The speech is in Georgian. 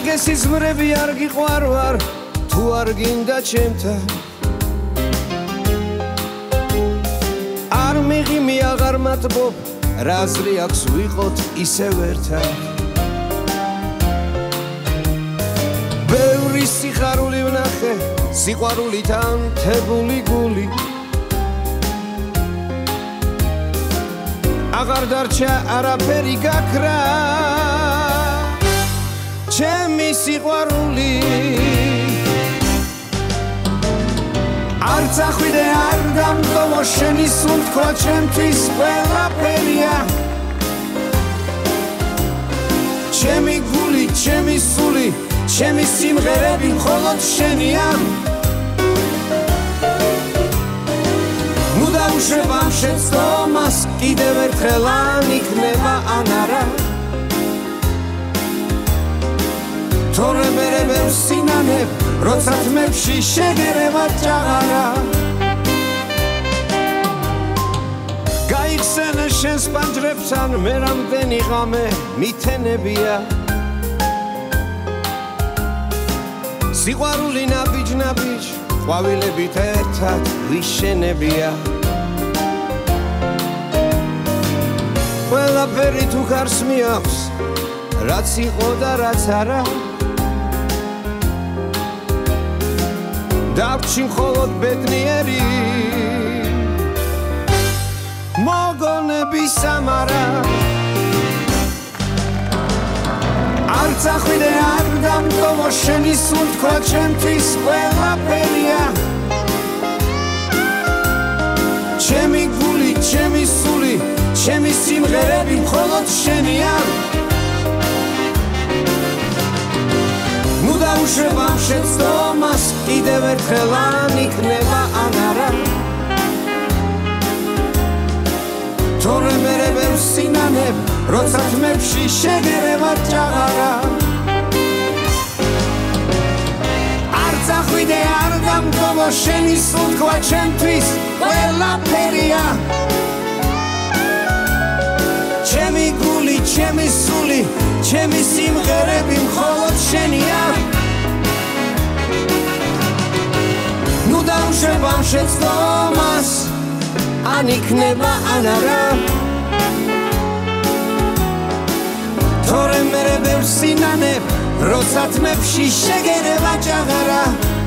მაგე სიზმრები არ გიყვარ ვარ თუ არ გინდა ჩემთან არ მიღიმი აღარ მათბობ რაზრი აქვს ვიყოთ ისევ ერთად ბევრი სიხარული ვნახე სიყვარულით ანთებული გული აღარ დარჩა არაფერი გაქრა ჩემი სიყვარული არც ახვიდე არ დამტოვო შენი სუნთქვა ჩემთვის ყველაფერია ჩემი გული ჩემი სული ჩემი სიმღერები მხოლოდ შენია ნუ დაუშვებ ამ შეცდომას კიდევ ერთხელ ან იქნება ან არა თორე მერე ვერ სინანებ როცა თმებში შეგერება ჭაღარა გაიხსენე შენს პანჯრებთან მე რამდენი ღამე მითენებია სიყვარული ნაბიჯ ყვავილებით ერთად ვიშენებია ყველაფერი თუ გარს მიაქვს რაც იყო და რაც არა დავჭი მხოლოდ ბედნიერი მოგონების სამარა არც ახვიდე არ დამტოვო შენი სუნთქვა ჩემთვის ყველაფერია ჩემი გული ჩემი სული ჩემი სიმღერები მხოლოდ შენია ნუ დაუშვებ ამ შეცდომას კიდევ ერთხელ ან იქნება ან არა თორე მერე ვერ სინანებ როცა თმებში შეგერება ჭაღარა არც ახვიდე არ დამტოვო შენი სუნთქვა ჩემთვის ყველაფერია ჩემი გული ჩემი სული ჩემი სიმღერები მხოლოდ შენია ნუ დაუშვებ ამ შეცდომას ან იქნება ან არა თორე მერე ვერ სინანებ როცა თმებში შეგერება ჭაღარა